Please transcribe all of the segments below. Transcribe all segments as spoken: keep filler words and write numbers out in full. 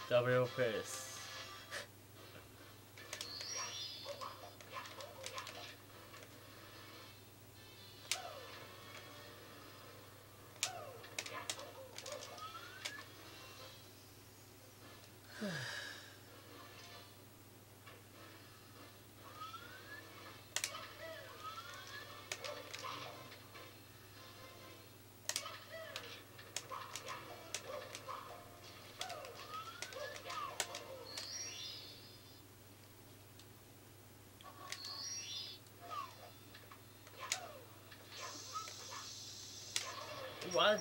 Wフェイス。What?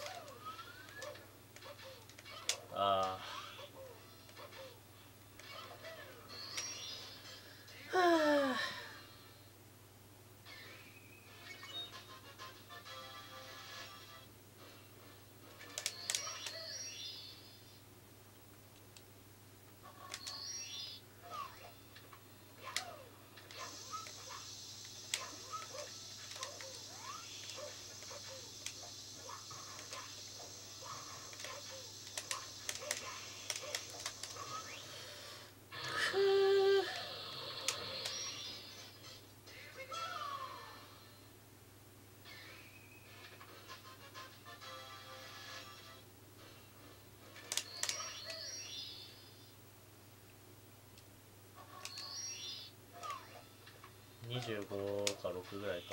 ああ。はあ。にじゅうごかろくぐらいか。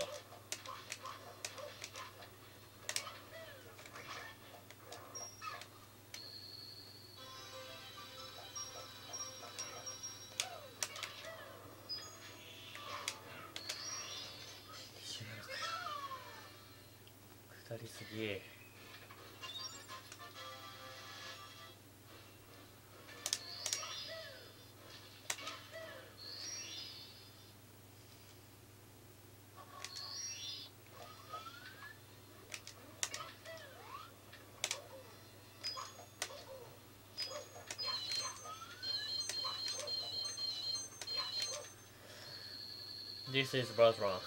下りすぎ。This is Bertrand.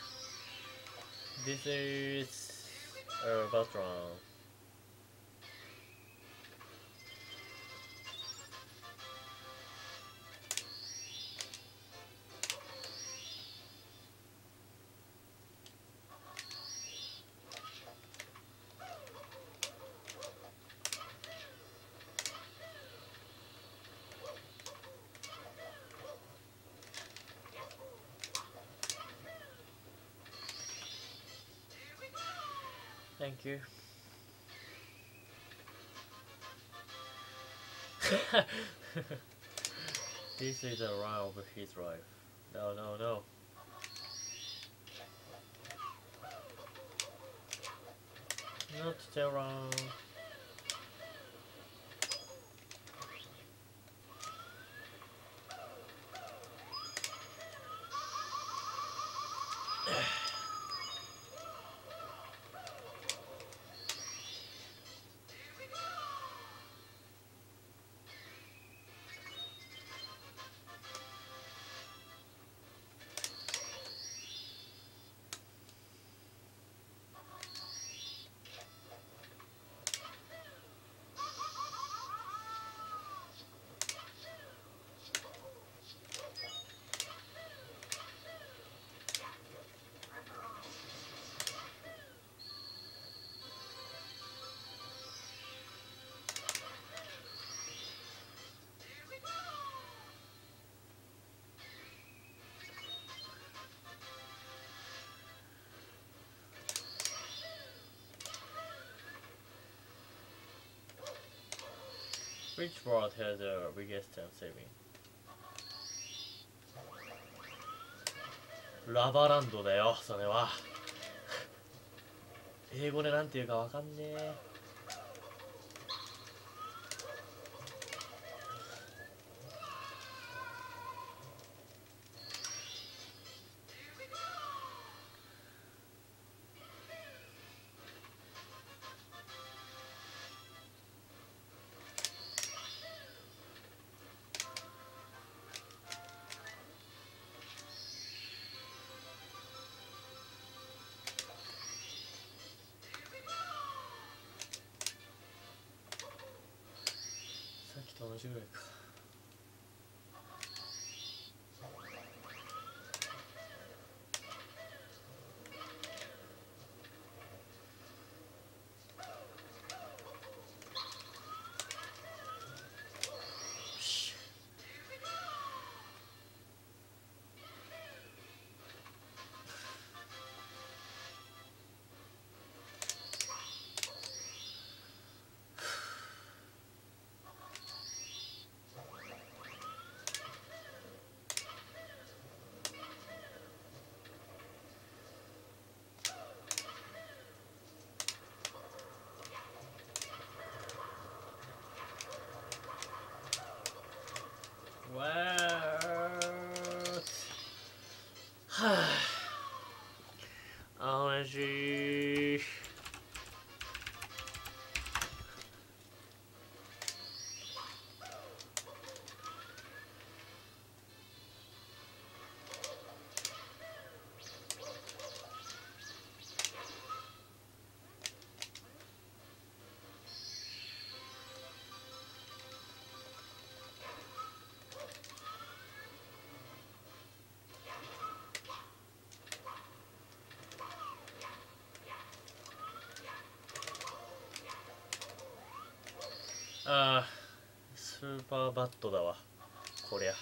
This is uh, Bertrand. Thank you. This is a run of his life. No, no, no. Not Terran. Which word has the biggest chance saving? ラバランドだよ、それは。英語でなんていうかわかんねえ。 同じぐらいか。わーはあ、おいしい。ああ、スーパーバットだわこりゃ。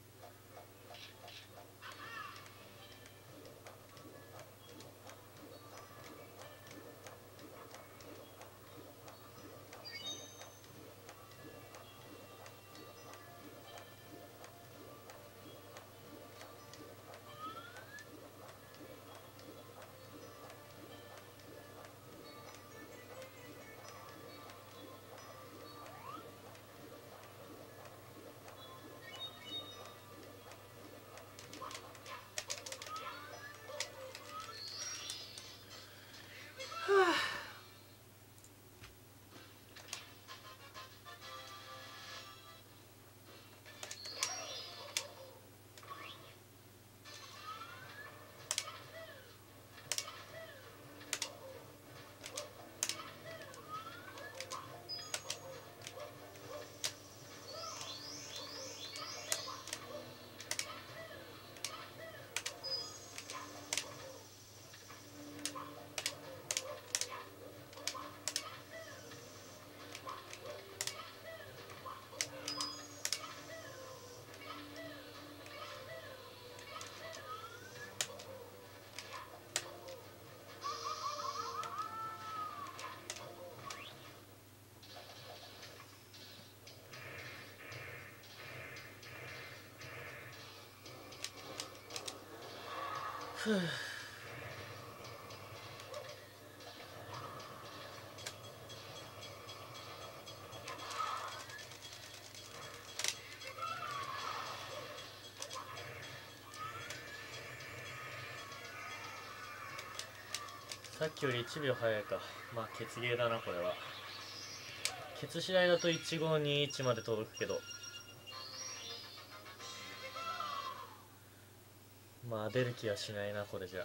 ふう。さっきよりいちびょう早いか。まあケツゲーだなこれは。ケツ次第だといちごにいちまで届くけど、まあ出る気はしないなこれじゃ。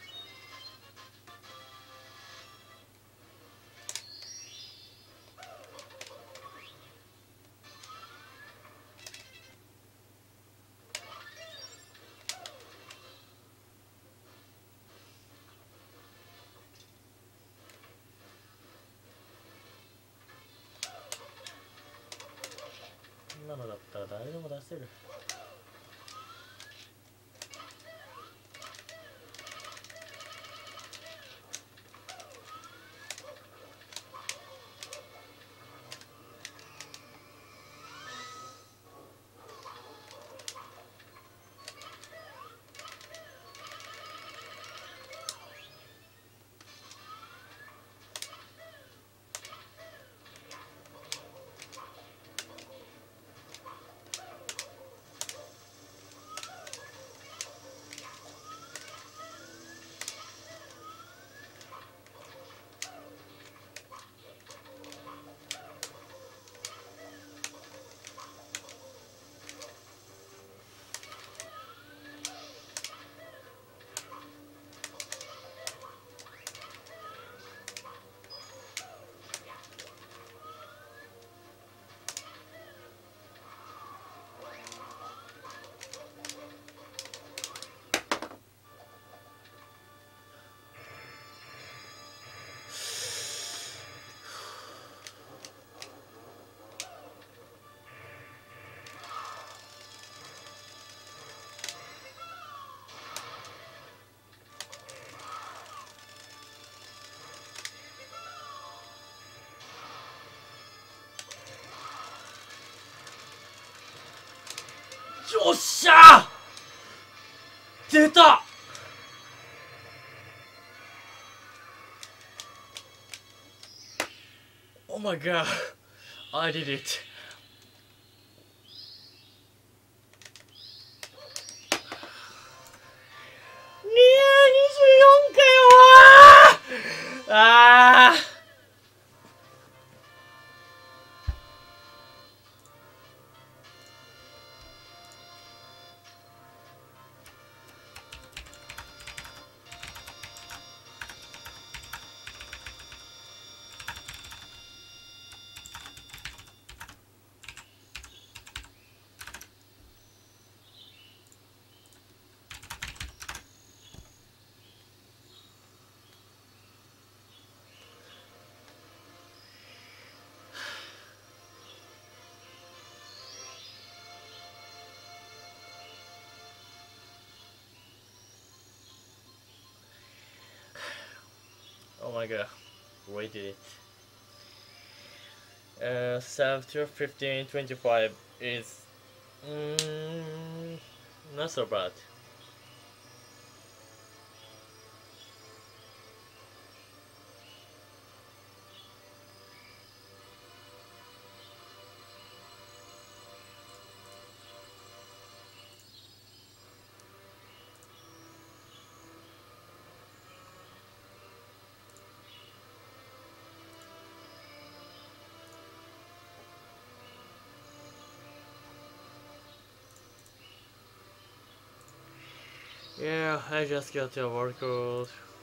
こんなのだったら誰でも出せる。 よっしゃー出た。Oh my god, I did it. にじゅうよんかよ。あー Oh my god, we did it. Uh, seven, fifteen, twenty-five is mm, not so bad. Yeah, I just got your workout.